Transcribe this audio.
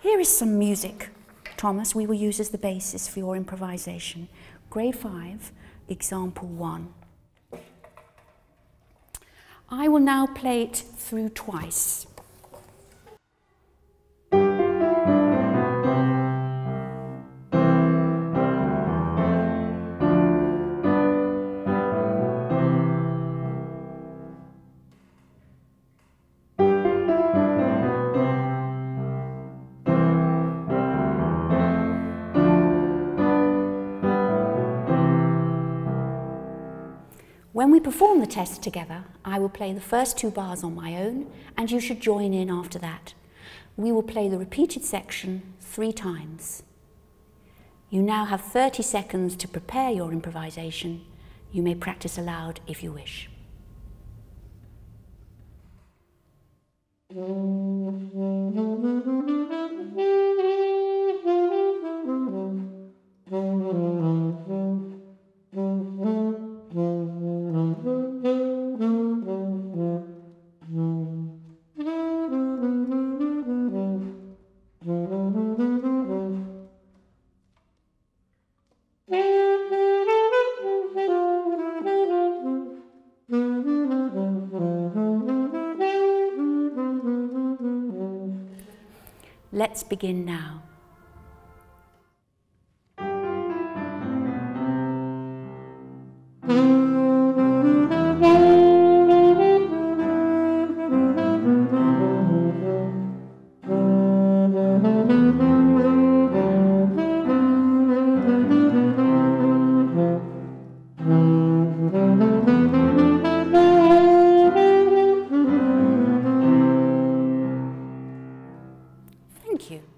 Here is some music, Thomas, we will use as the basis for your improvisation. Grade 5, example 1. I will now play it through twice. When we perform the test together, I will play the first 2 bars on my own, and you should join in after that. We will play the repeated section 3 times. You now have 30 seconds to prepare your improvisation. You may practice aloud if you wish. Let's begin now. Thank you.